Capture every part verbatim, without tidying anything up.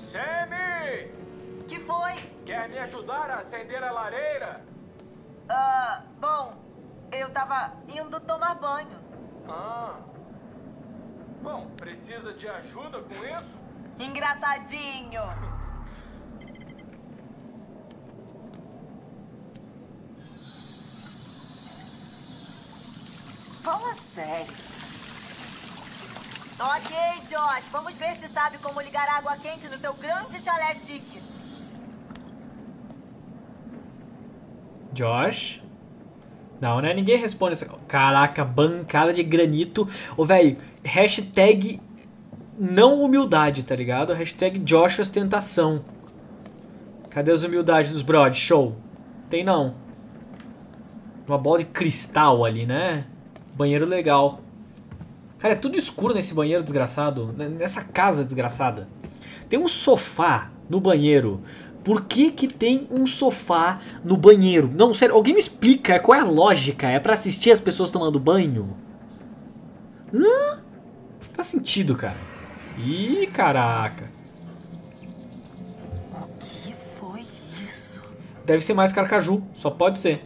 Sammy! Que foi? Quer me ajudar a acender a lareira? Ah, bom, eu tava indo tomar banho. Ah. Bom, precisa de ajuda com isso? Engraçadinho. Fala sério. Ok, Josh, vamos ver se sabe como ligar água quente no seu grande chalé chique. Josh? Não, né? Ninguém responde essa... Caraca, bancada de granito. Ô, velho, hashtag não humildade, tá ligado? Hashtag Josh ostentação. Cadê as humildades dos brod? Show. Tem não. Uma bola de cristal ali, né? Banheiro legal. Cara, é tudo escuro nesse banheiro desgraçado. Nessa casa desgraçada. Tem um sofá no banheiro. Por que que tem um sofá no banheiro? Não, sério, alguém me explica qual é a lógica? É pra assistir as pessoas tomando banho? Hã? Faz sentido, cara. Ih, caraca. O que foi isso? Deve ser mais carcaju, só pode ser.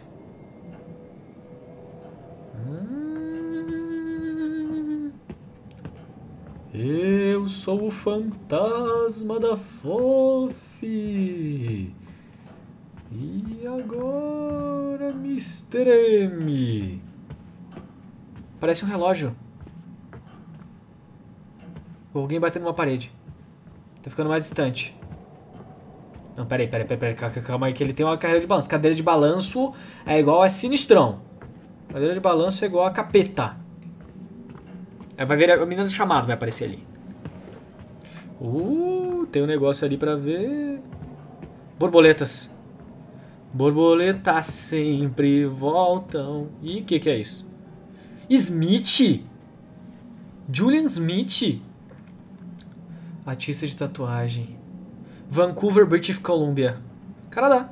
Eu sou o fantasma da Fofi. E agora, mister M. Parece um relógio. Ou alguém batendo numa parede. Tá ficando mais distante. Não, peraí, peraí, peraí, peraí, calma aí que ele tem uma cadeira de balanço. Cadeira de balanço é igual a sinistrão. Cadeira de balanço é igual a capeta. Aí vai ver a menina do chamado, vai aparecer ali. Uh, tem um negócio ali pra ver. Borboletas. Borboletas sempre voltam. Ih, o que que é isso? Smith? Julian Smith? Artista de tatuagem. Vancouver, British Columbia. Canadá.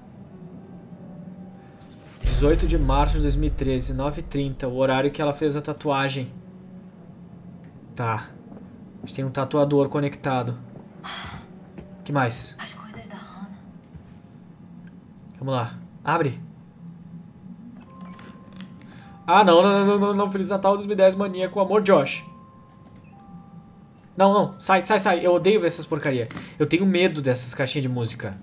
dezoito de março de dois mil e treze, nove e trinta. O horário que ela fez a tatuagem. Tá. A gente tem um tatuador conectado. O que mais? As coisas da Hannah. Vamos lá. Abre. Ah, não, não, não, não, não. Feliz Natal dois mil e dez, mania com amor, Josh. Não, não. Sai, sai, sai. Eu odeio ver essas porcaria. Eu tenho medo dessas caixinhas de música.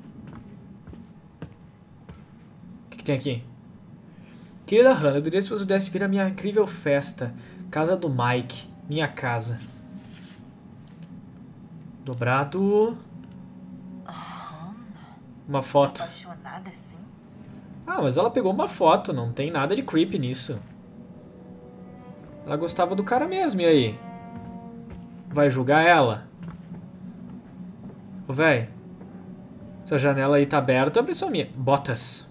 O que, que tem aqui? Querida Hannah, eu diria se você pudesse vir à minha incrível festa. Casa do Mike. Minha casa. Dobrado. Uma foto. Apaixonada assim? Ah, mas ela pegou uma foto. Não tem nada de creepy nisso. Ela gostava do cara mesmo, e aí? Vai julgar ela? Ô, véi. Essa janela aí tá aberta. É impressão minha. Botas.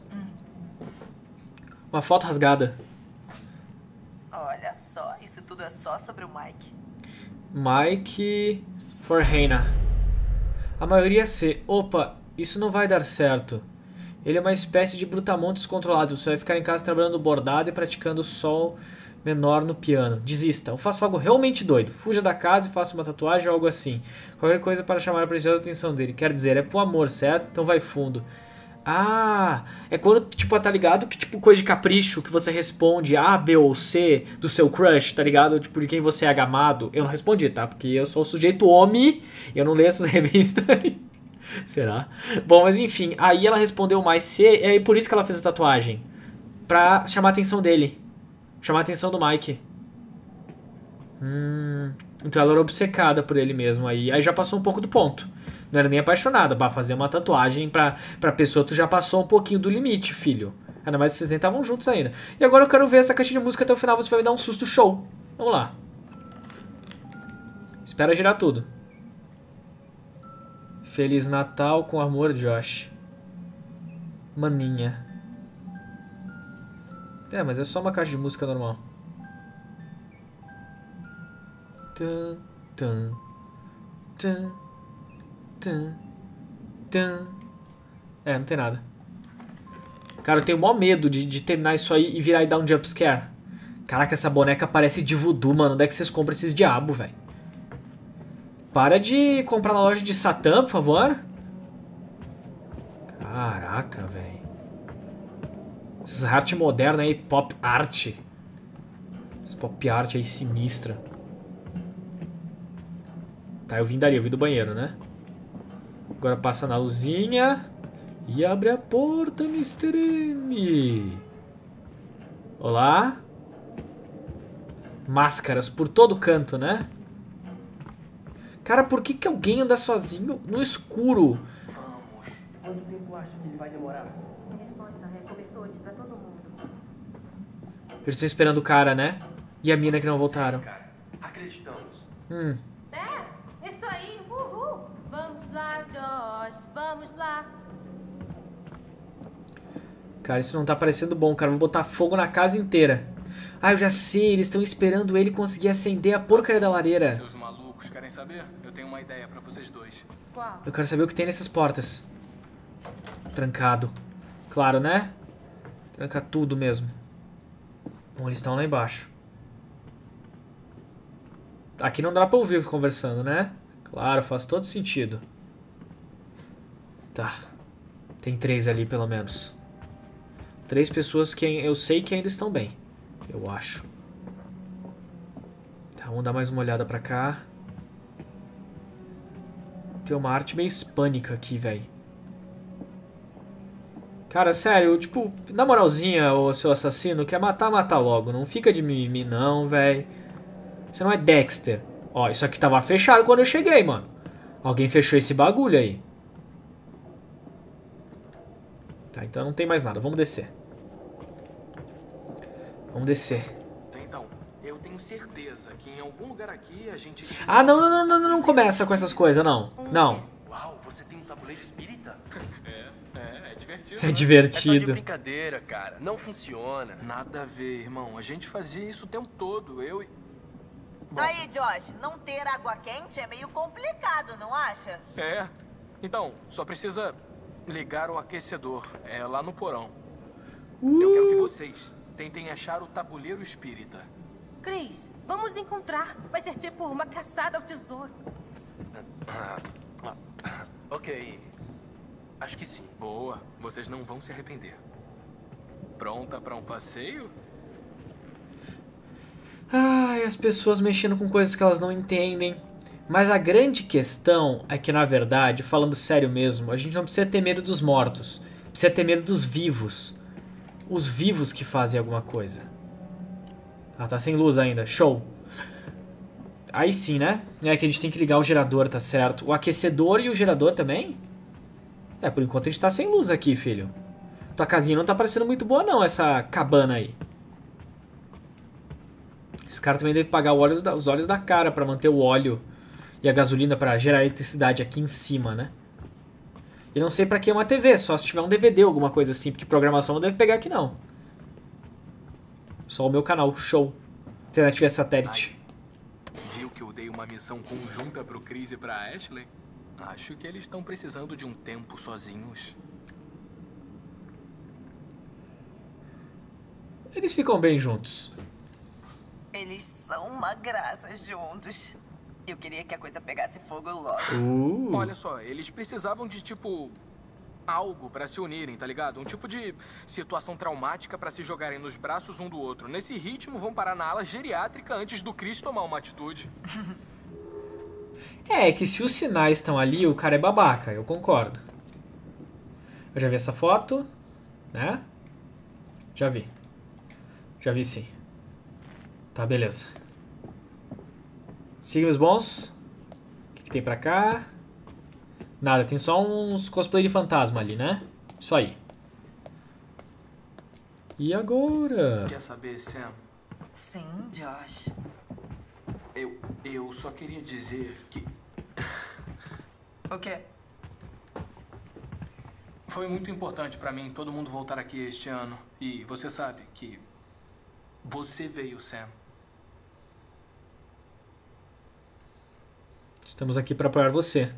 Uma foto rasgada. Olha só, isso tudo é só sobre o Mike. Mike for Hannah. A maioria C. Opa, isso não vai dar certo. Ele é uma espécie de brutamontes descontrolado. Você vai ficar em casa trabalhando bordado e praticando sol menor no piano. Desista. Ou faça algo realmente doido. Fuja da casa e faça uma tatuagem ou algo assim. Qualquer coisa para chamar a preciosa atenção dele. Quer dizer, é pro amor, certo? Então vai fundo. Ah, é quando, tipo, tá ligado? Que tipo coisa de capricho que você responde A, B ou C do seu crush, tá ligado? Tipo, de quem você é agamado. Eu não respondi, tá? Porque eu sou o sujeito homem e eu não leio essas revistas aí. Será? Bom, mas enfim, aí ela respondeu mais C, e aí por isso que ela fez a tatuagem. Pra chamar a atenção dele. Chamar a atenção do Mike. Hum, então ela era obcecada por ele mesmo. Aí, aí já passou um pouco do ponto. Não era nem apaixonada. Bah, fazer uma tatuagem pra, pra pessoa, tu já passou um pouquinho do limite, filho. Ainda mais que vocês nem estavam juntos ainda. E agora eu quero ver essa caixinha de música até o final. Você vai me dar um susto show. Vamos lá. Espera girar tudo. Feliz Natal com amor, Josh. Maninha. É, mas é só uma caixa de música normal. Tum, tum, tum, tum, tum. É, não tem nada. Cara, eu tenho o maior medo de, de terminar isso aí e virar e dar um jumpscare. Caraca, essa boneca parece de voodoo, mano. Onde é que vocês compram esses diabos, velho? Para de comprar na loja de Satã, por favor. Caraca, velho. Essas arte moderna aí, pop art. Essa pop art aí sinistra. Tá, eu vim dali, eu vim do banheiro, né? Agora passa na luzinha. E abre a porta, mister M. Olá. Máscaras por todo canto, né? Cara, por que que alguém anda sozinho no escuro? Vamos. Quanto tempo acha que ele vai demorar? A resposta é cobertores pra todo mundo. Eles estão esperando o cara, né? E a mina que não voltaram. Sim, cara. Acreditamos. Hum. É, isso aí, uhul. Vamos lá, Josh, vamos lá. Cara, isso não tá parecendo bom, cara. Vou botar fogo na casa inteira. Ah, eu já sei. Eles estão esperando ele conseguir acender a porcaria da lareira. Seus malucos querem saber? Eu tenho uma ideia pra vocês dois. Qual? Eu quero saber o que tem nessas portas. Trancado. Claro, né? Tranca tudo mesmo. Bom, eles estão lá embaixo. Aqui não dá pra ouvir conversando, né? Claro, faz todo sentido. Tá. Tem três ali, pelo menos. Três pessoas que eu sei que ainda estão bem. Eu acho. Tá, vamos dar mais uma olhada pra cá. Tem uma arte meio hispânica aqui, velho. Cara, sério, tipo, na moralzinha, ô seu assassino, quer matar, mata logo. Não fica de mimimi não, velho. Você não é Dexter. Ó, isso aqui tava fechado quando eu cheguei, mano. Alguém fechou esse bagulho aí. Tá, então não tem mais nada. Vamos descer. Vamos descer. Então, eu tenho certeza que em algum lugar aqui a gente... Ah, não, não, não, não, não começa com essas coisas, não. Não. Uau, você tem um tabuleiro espírita? É, é, é divertido. É né? É só de divertido. brincadeira, cara. Não funciona. Nada a ver, irmão. A gente fazia isso o tempo todo. Eu e... Bom, Aí, Josh, não ter água quente é meio complicado, não acha? é. Então, só precisa ligar o aquecedor. É lá no porão. Eu quero que vocês tentem achar o tabuleiro espírita. Cris, vamos encontrar. Vai ser tipo uma caçada ao tesouro. Ok. Acho que sim. Boa. Vocês não vão se arrepender. Pronta pra um passeio? Ai, as pessoas mexendo com coisas que elas não entendem. Mas a grande questão é que, na verdade, falando sério mesmo, a gente não precisa ter medo dos mortos. Precisa ter medo dos vivos. Os vivos que fazem alguma coisa. Ah, tá sem luz ainda. Show. Aí sim, né? É que a gente tem que ligar o gerador, tá certo? O aquecedor e o gerador também? É, por enquanto a gente tá sem luz aqui, filho. Tua casinha não tá parecendo muito boa não, essa cabana aí. Esse cara também deve pagar os olhos da cara pra manter o óleo e a gasolina pra gerar eletricidade aqui em cima, né? E não sei pra que uma T V, só se tiver um D V D ou alguma coisa assim, porque programação não deve pegar aqui não. Só o meu canal, show. Internet via satélite. Viu que eu dei uma missão conjunta pro Chris e pra Ashley? Acho que eles estão precisando de um tempo sozinhos. Eles ficam bem juntos. Eles são uma graça juntos. Eu queria que a coisa pegasse fogo logo. Uh. Olha só, eles precisavam de, tipo, algo pra se unirem, tá ligado? Um tipo de situação traumática pra se jogarem nos braços um do outro. Nesse ritmo, vão parar na ala geriátrica antes do Chris tomar uma atitude. É, que se os sinais estão ali, o cara é babaca, eu concordo. Eu já vi essa foto, né? Já vi. Já vi sim. Tá, beleza. Signos bons. O que, que tem pra cá? Nada, tem só uns cosplay de fantasma ali, né? Isso aí. E agora? Quer saber, Sam? Sim, Josh. Eu, eu só queria dizer que O quê? foi muito importante pra mim todo mundo voltar aqui este ano. E você sabe que você veio, Sam. Estamos aqui pra apoiar você.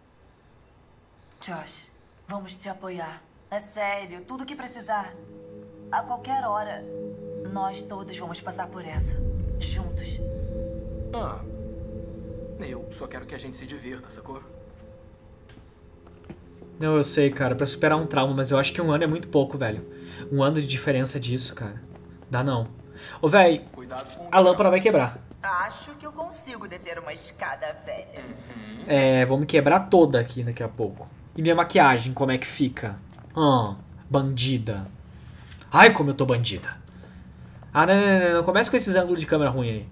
Josh, vamos te apoiar. É sério, tudo que precisar. A qualquer hora. Nós todos vamos passar por essa. Juntos. Ah, eu só quero que a gente se divirta, sacou? Não, eu sei, cara, pra superar um trauma, mas eu acho que um ano é muito pouco, velho. Um ano de diferença disso, cara. Dá não. Ô, velho, Cuidado com o a lâmpada vai quebrar. Acho que eu consigo descer uma escada velha. É, vamos quebrar toda aqui daqui a pouco. E minha maquiagem, como é que fica? Ah, bandida. Ai, como eu tô bandida. Ah, não, não, não, não. Começa com esses ângulos de câmera ruim aí.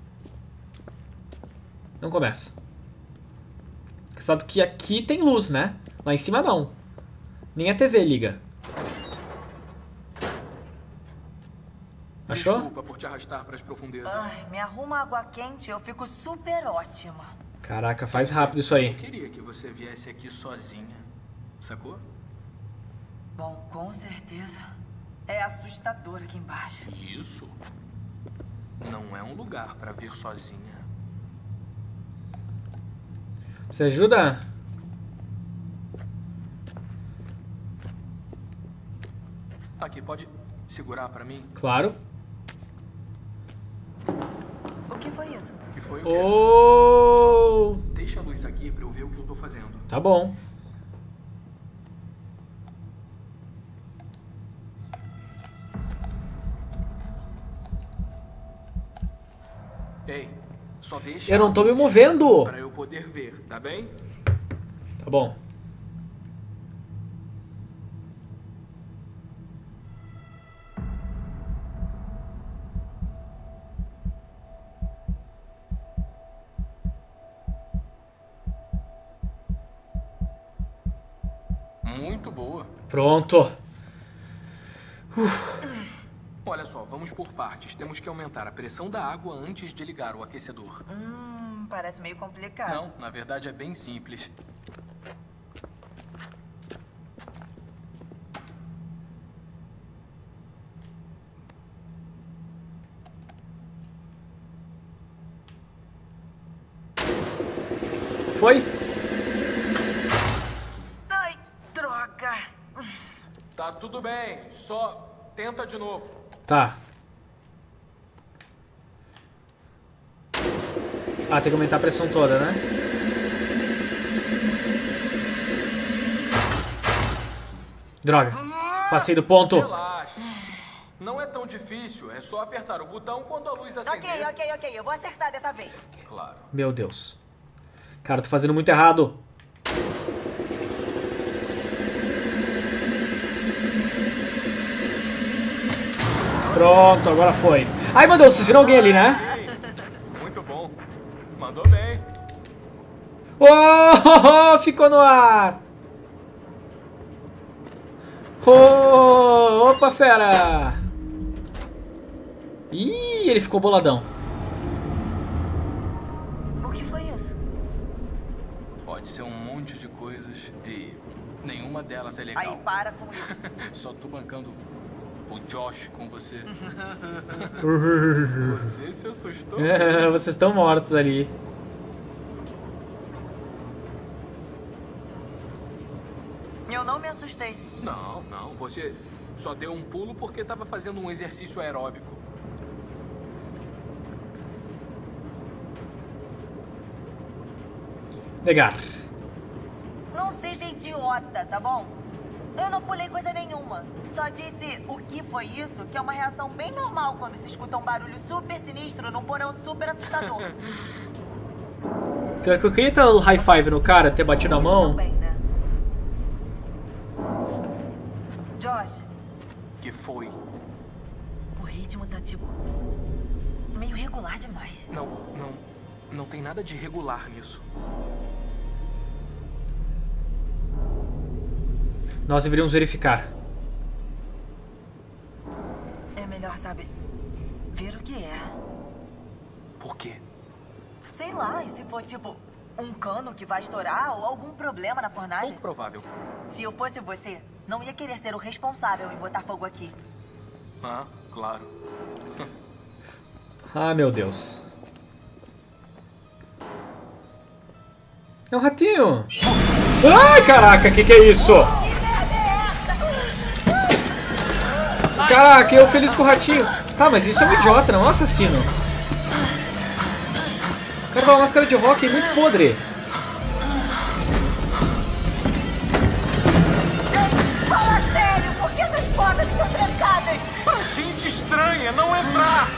Não começa. Só que aqui tem luz, né? Lá em cima não. Nem a T V liga. Achou? Desculpa por te arrastar para as profundezas. Ai, me arruma água quente, eu fico super ótima. Caraca, faz rápido isso aí. Eu queria que você viesse aqui sozinha, sacou? Bom, com certeza. É assustador aqui embaixo. Isso não é um lugar para vir sozinha. Você ajuda? Aqui, pode segurar para mim? Claro. O que foi isso? Que foi o quê? Oh! Deixa a luz aqui para eu ver o que eu tô fazendo. Tá bom. Ei, só deixa Eu não tô me movendo. para eu poder ver, tá bem? Tá bom. Muito boa. Pronto. Olha só, vamos por partes. Temos que aumentar a pressão da água antes de ligar o aquecedor. Hum, parece meio complicado. Não, na verdade é bem simples. Foi? Ai, droga. Tá tudo bem, só tenta de novo. Tá. Ah, tem que aumentar a pressão toda, né? Droga. Passei do ponto. Relaxa. Não é tão difícil, é só apertar o botão quando a luz acender. Ok, ok, ok. Eu vou acertar dessa vez. Claro. Meu Deus. Cara, tô fazendo muito errado. Pronto, agora foi. Ai, meu Deus, vocês viram alguém ali, né? Ei, muito bom. Mandou bem. Oh, ficou no ar. Oh, opa, fera. Ih, ele ficou boladão. O que foi isso? Pode ser um monte de coisas e nenhuma delas é legal. Aí, para com isso. Só tô bancando o Josh com você. Você se assustou? Vocês estão mortos ali. Eu não me assustei. Não, não. Você só deu um pulo porque tava fazendo um exercício aeróbico. Negar. Não seja idiota, tá bom? Eu não pulei coisa nenhuma. Só disse o que foi isso, que é uma reação bem normal quando se escuta um barulho super sinistro num porão super assustador. Pior que eu queria dar o high five no cara, ter batido a Isso mão. também, né? Josh, Que foi? o ritmo tá tipo meio regular demais. Não, não. Não tem nada de regular nisso. Nós deveríamos verificar. É melhor, sabe, ver o que é. Por quê? Sei lá, e se for tipo um cano que vai estourar ou algum problema na fornalha? Pouco provável. Se eu fosse você, não ia querer ser o responsável em botar fogo aqui. Ah, claro. Ah, meu Deus. É um ratinho. Ai, caraca, que que é isso? Caraca, eu feliz com o ratinho. Tá, mas isso é um idiota, não é um assassino. O cara com uma máscara de rock é muito podre. senha, não entrar!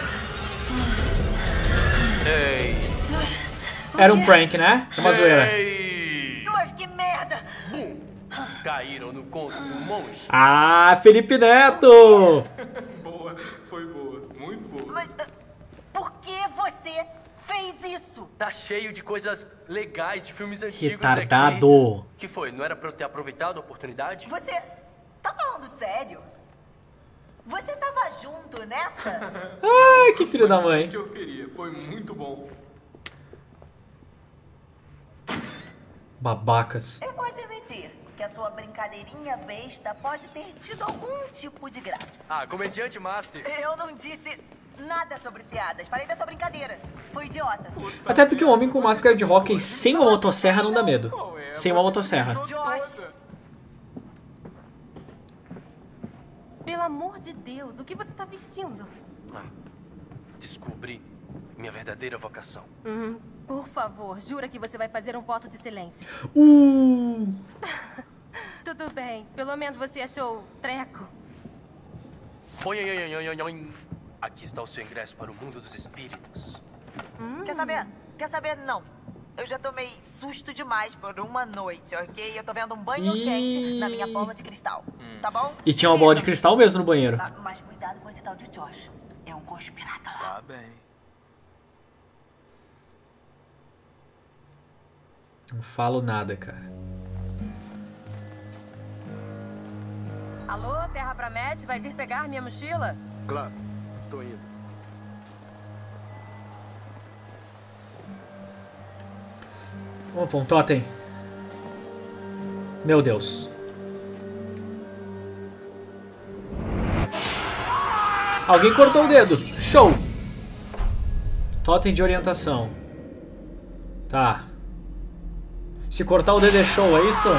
Ei! Era um prank, né? Uma zoeira. Ei! Mas que merda! Bum! Caíram no conto do monge. Ah, Felipe Neto! Boa, foi boa. Muito boa. Mas ah, por que você fez isso? Tá cheio de coisas legais de filmes antigos Retardado. aqui. Que foi? Não era pra eu ter aproveitado a oportunidade? Você tá falando sério? Você tava junto nessa? Ai, que filho da O mãe. que eu queria, foi muito bom. Babacas. Eu pode admitir que a sua brincadeirinha besta pode ter tido algum tipo de graça. Ah, comediante master. Eu não disse nada sobre piadas. Falei da sua brincadeira. Foi idiota. Até porque um homem com máscara de hóquei sem uma motosserra não dá medo. Qual é? Sem uma Você motosserra. se mijou Josh. toda. Pelo amor de Deus, o que você tá vestindo? Ah, descobri minha verdadeira vocação. Uhum. Por favor, jura que você vai fazer um voto de silêncio. Uh, Tudo bem, pelo menos você achou treco. Oi, oi, oi, oi, oi, oi. Aqui está o seu ingresso para o mundo dos espíritos. Quer saber? Quer saber? Não. Eu já tomei susto demais por uma noite, ok? Eu tô vendo um banho Ih. quente na minha bola de cristal. Tá bom? e tinha uma bola de cristal mesmo no banheiro. Ah, mas cuidado com esse tal de Josh. É um conspirador. Tá bem. Não falo nada, cara. Alô, Terra pra Med, vai vir pegar minha mochila? Claro, tô indo. Vamos pra um totem. Meu Deus. Alguém cortou o dedo. Show. Totem de orientação. Tá. Se cortar o dedo é show, é isso?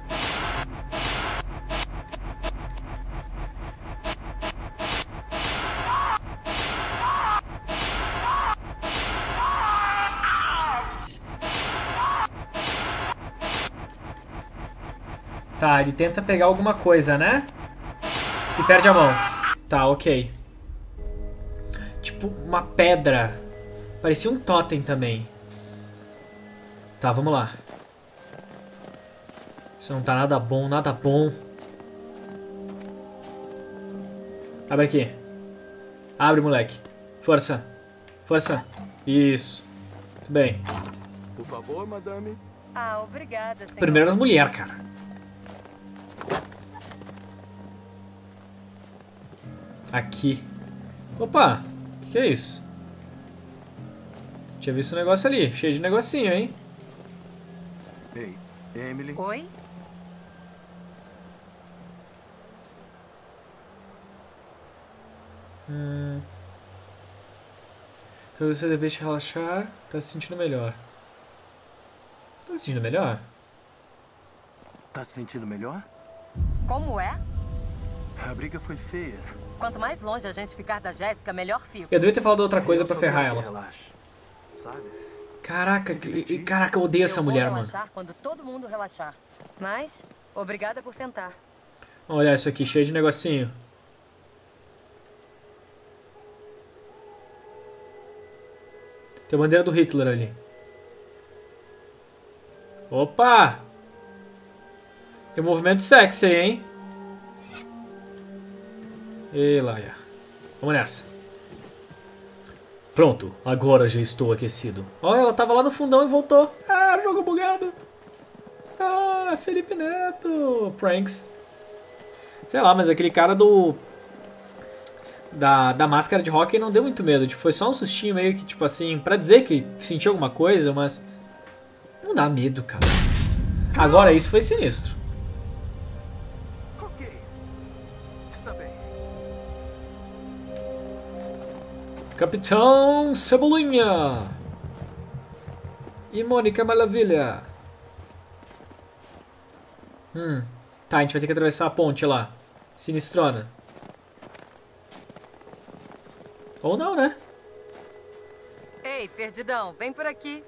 Tá, ele tenta pegar alguma coisa, né? E perde a mão. Tá, ok. Tipo uma pedra. Parecia um totem também. Tá, vamos lá. Isso não tá nada bom, nada bom. Abre aqui. Abre, moleque. Força. Força. Isso. Muito bem. Por favor, madame. Ah, obrigada, senhor. Primeiro as mulheres, cara. Aqui. Opa! O que, que é isso? Tinha visto um negócio ali. Cheio de negocinho, hein? Ei, Emily. Oi? Hum. Então você deve relaxar. Tá se sentindo melhor. Tá se sentindo melhor? Tá se sentindo melhor? Como é? A briga foi feia. Quanto mais longe a gente ficar da Jéssica, melhor fico. Eu devia ter falado outra coisa Eu pra só ferrar quero que ela. Relaxe. Sabe? Caraca, que- caraca, eu odeio essa Eu vou mulher, mano. relaxar quando todo mundo relaxar. Mas, obrigada por tentar. Olha isso aqui, cheio de negocinho. Tem a bandeira do Hitler ali. Opa! Tem um movimento sexy aí, hein? E lá, já. Vamos nessa. Pronto, agora já estou aquecido. Olha, ela tava lá no fundão e voltou. Ah, jogo bugado. Ah, Felipe Neto. Pranks. Sei lá, mas aquele cara do... Da, da máscara de hóquei não deu muito medo. Tipo, foi só um sustinho meio que, tipo assim, pra dizer que sentiu alguma coisa, mas... Não dá medo, cara. Agora isso foi sinistro. Ok. Está bem. Capitão Cebolinha. E Mônica Maravilha. Hum. Tá, a gente vai ter que atravessar a ponte lá. Sinistrona. Ou não, né? Ei, perdidão, vem por aqui.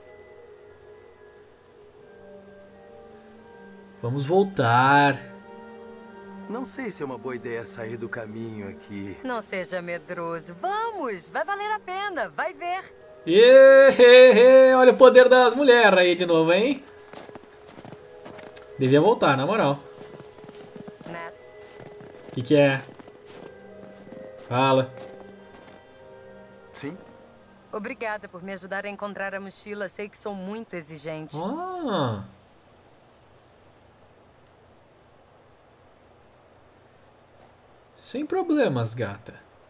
Vamos voltar. Não sei se é uma boa ideia sair do caminho aqui. Não seja medroso. Vamos, vai valer a pena, vai ver. Êêê, olha o poder das mulheres aí de novo, hein? Devia voltar, na moral. Matt, O que, que é? Fala. Sim? obrigada por me ajudar a encontrar a mochila. Sei que sou muito exigente. Ah. Sem problemas, gata.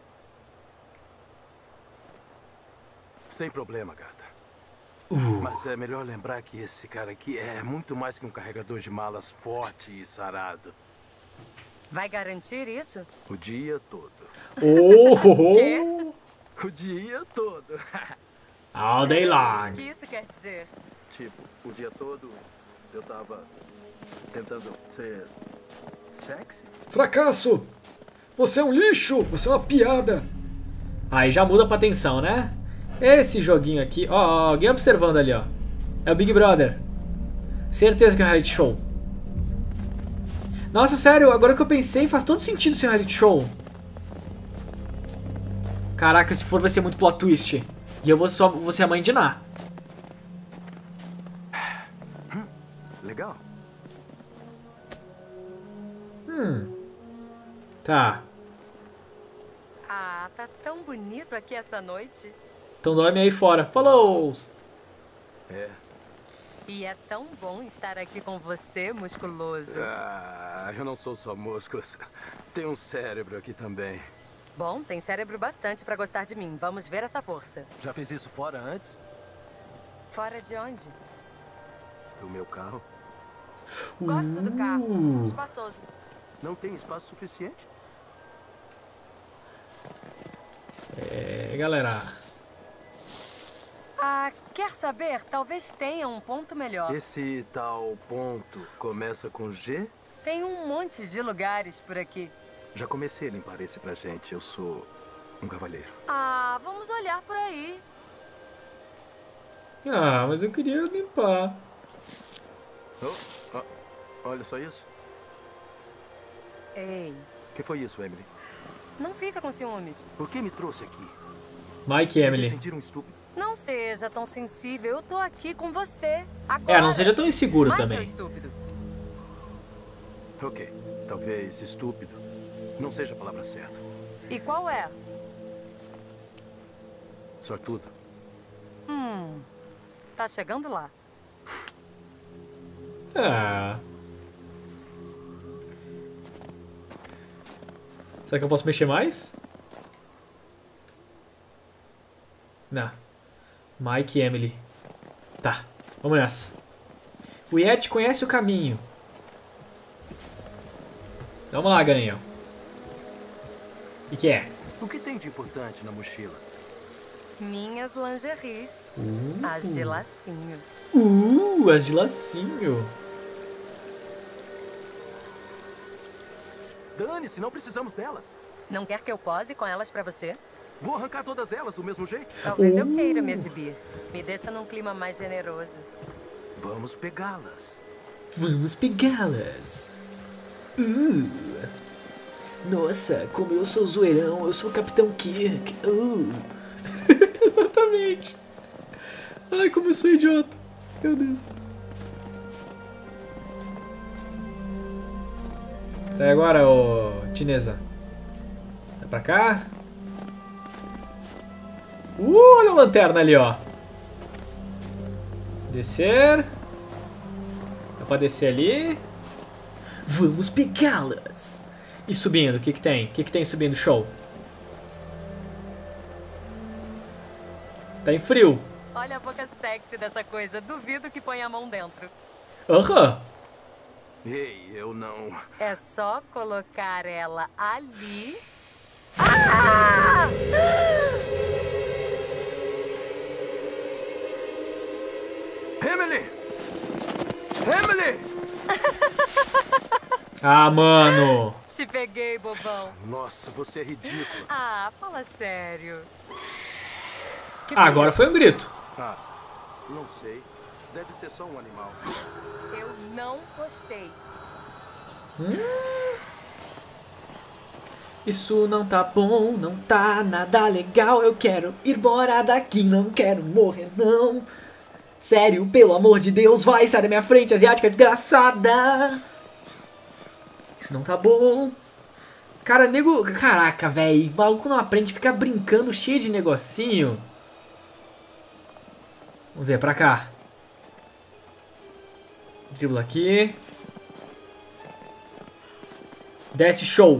Sem problema, gata. Uh. Mas é melhor lembrar que esse cara aqui é muito mais que um carregador de malas forte e sarado. Vai garantir isso? O dia todo. Oh, Quê? O dia todo. all day O long. que isso quer dizer? Tipo, o dia todo eu tava tentando ser sexy. Fracasso! Você é um lixo! Você é uma piada! Aí já muda pra atenção, né? Esse joguinho aqui... Ó, ó, alguém observando ali, ó. É o Big Brother. Certeza que é um reality show. Nossa, sério, agora que eu pensei, faz todo sentido ser um reality show. Caraca, se for vai ser muito plot twist. E eu vou, só, vou ser a mãe de Ná. Legal. Hum. Tá. Ah, tá tão bonito aqui essa noite. Então dorme aí fora. Falou! É. E é tão bom estar aqui com você, musculoso. Ah, eu não sou só músculos. Tem um cérebro aqui também. Bom, tem cérebro bastante pra gostar de mim. Vamos ver essa força. Já fez isso fora antes? Fora de onde? Do meu carro? Gosto do carro. Espaçoso. Não tem espaço suficiente? É, galera. Ah, quer saber? Talvez tenha um ponto melhor. Esse tal ponto começa com G? Tem um monte de lugares por aqui. Já comecei a limpar esse pra gente. Eu sou um cavalheiro. Ah, vamos olhar por aí. Ah, mas eu queria limpar. Oh, oh, olha só isso. Ei, O que foi isso, Emily? não fica com ciúmes. Por que me trouxe aqui? Mike e Me Emily. sentir um estúpido. Não seja tão sensível. Eu tô aqui com você. Agora. É, não seja tão inseguro Mike é o também. estúpido. Ok, talvez estúpido não seja a palavra certa. E qual é? Sortudo. Hum, tá chegando lá. Ah. Será que eu posso mexer mais? Não. Mike e Emily. Tá, vamos nessa. O Yeti conhece o caminho. Vamos lá, Garanhão. O que é? O que tem de importante na mochila? Minhas lingeries. As de lacinho. Uh, as de lacinho. Dane-se, não precisamos delas. Não quer que eu pose com elas pra você? Vou arrancar todas elas do mesmo jeito. Talvez eu queira me exibir. Me deixa num clima mais generoso. Vamos pegá-las. Vamos pegá-las. Uh. Nossa, como eu sou zoeirão, eu sou o Capitão Kirk. Uh. Exatamente. Ai, como eu sou idiota. Meu Deus. Tá, agora, ô chinesa. Vai pra cá. Uh, olha a lanterna ali, ó. Descer. Dá pra descer ali. Vamos pegá-las. E subindo, o que que tem? O que que tem subindo? Show. Tá em frio. Olha a boca sexy dessa coisa. Duvido que ponha a mão dentro. Aham. Ei, eu não... É só colocar ela ali. Ah! Emily! Emily! Ah, mano. Te peguei, bobão. Nossa, você é ridícula. Ah, fala sério. Que Ah, agora foi um grito. Ah, não sei. Deve ser só um animal. Eu não gostei. Isso não tá bom, não tá nada legal. Eu quero ir embora daqui, não quero morrer não. Sério, pelo amor de Deus, vai, sai da minha frente, asiática desgraçada. Isso não tá bom. Cara, nego... Caraca, velho, o maluco não aprende, fica brincando cheio de negocinho. Vamos ver, pra cá. Dribla aqui. Desce, show.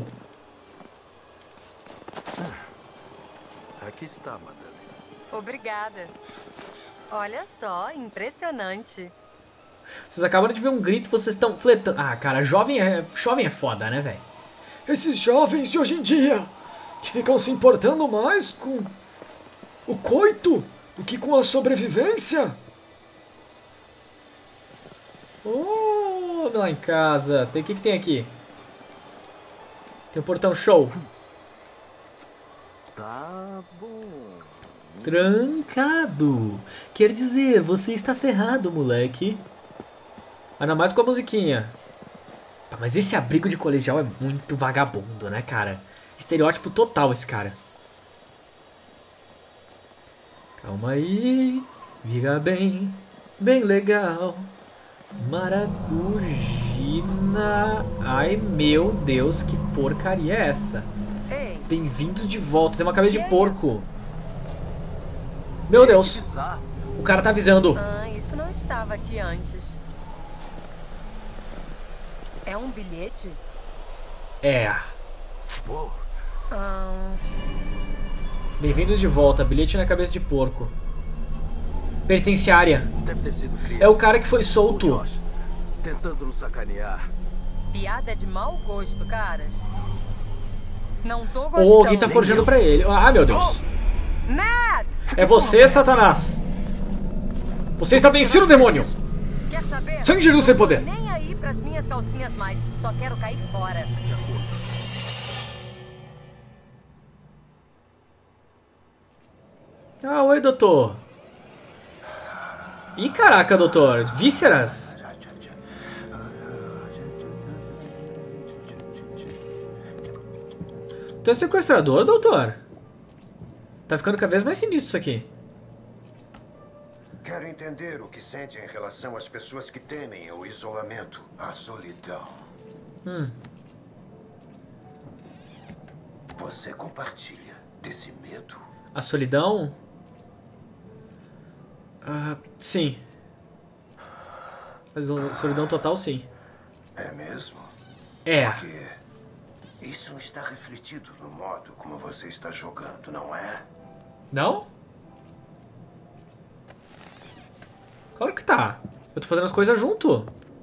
Aqui está, madame. Obrigada. Olha só, impressionante. Vocês acabaram de ver um grito, vocês estão fletando. Ah, cara, jovem é, jovem é foda, né, velho? Esses jovens de hoje em dia, que ficam se importando mais com o coito do que com a sobrevivência. Oh, vamos lá em casa. Tem o que, que tem aqui? Tem um portão show. Tá bom. Trancado. Quer dizer, você está ferrado, moleque. Ainda mais com a musiquinha. Pá, mas esse abrigo de colegial é muito vagabundo, né, cara? Estereótipo total esse cara. Calma aí. Viga bem. Bem legal. Maracujina. Ai, meu Deus, que porcaria é essa? Ei, Bem-vindos de volta. Isso é uma cabeça Que de é porco. Meu Deus. Que bizarro. O cara tá avisando. ah, isso não estava aqui antes. É um bilhete? É. Uou. Ah, Bem-vindos de volta. Bilhete na cabeça de porco. Penitenciária. Deve ter sido Chris. É o cara que foi Ou solto. Josh, tentando nos sacanear. piada de mau gosto, caras. Não tô Ou gostando. alguém tá forjando pra ele. Ah, meu Deus. Matt! É você, Satanás. Você está vencendo, demônio. Quer saber? Sangue de Jesus sem poder. Nem aí pras minhas calcinhas mais. Só quero cair fora. Ah, oi, doutor. Ih, caraca, doutor. Vísceras. Tu é sequestrador, doutor? Tá ficando cada vez mais sinistro isso aqui. Quero entender o que sente em relação às pessoas que temem o isolamento, a solidão. Hum. Você compartilha desse medo? A solidão? Ah, sim. Mas a solidão total, sim. É mesmo? É. Porque isso está refletido no modo como você está jogando, não é? Não? Claro que tá. Eu tô fazendo as coisas junto.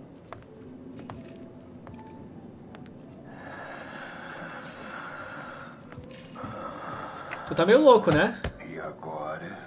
Tu tá meio louco, né? E agora?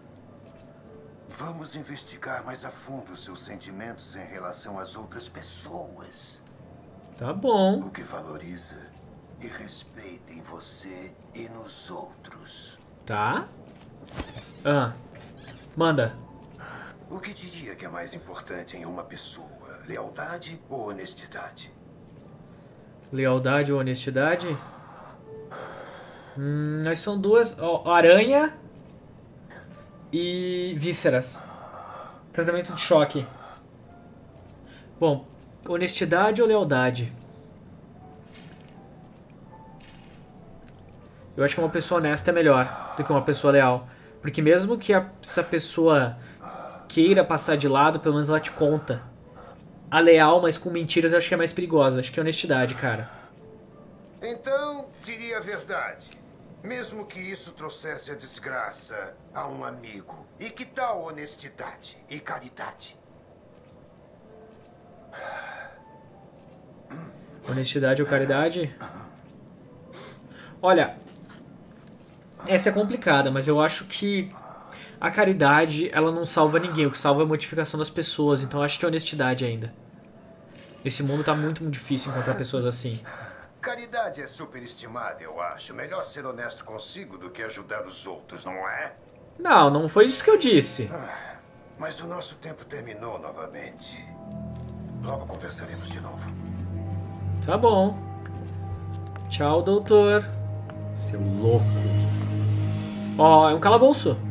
Vamos investigar mais a fundo seus sentimentos em relação às outras pessoas. Tá bom. O que valoriza e respeita em você e nos outros. Tá. Ah. Manda. O que diria que é mais importante em uma pessoa? Lealdade ou honestidade? Lealdade ou honestidade? Hum, mas são duas. Ó, aranha e vísceras. Tratamento de choque. Bom, honestidade ou lealdade? Eu acho que uma pessoa honesta é melhor do que uma pessoa leal. Porque mesmo que a, essa pessoa queira passar de lado, pelo menos ela te conta. A leal, mas com mentiras, eu acho que é mais perigosa. Acho que é honestidade, cara. Então, diria a verdade. Mesmo que isso trouxesse a desgraça a um amigo. E que tal honestidade e caridade? Honestidade ou caridade? Olha, essa é complicada, mas eu acho que a caridade, ela não salva ninguém. O que salva é a modificação das pessoas. Então eu acho que é honestidade ainda. Esse mundo tá muito, muito difícil encontrar pessoas assim. Caridade é superestimada, eu acho. Melhor ser honesto consigo do que ajudar os outros, não é? Não, não foi isso que eu disse. Mas o nosso tempo terminou novamente. Logo conversaremos de novo. Tá bom. Tchau, doutor. Seu louco. Ó, é um calabouço.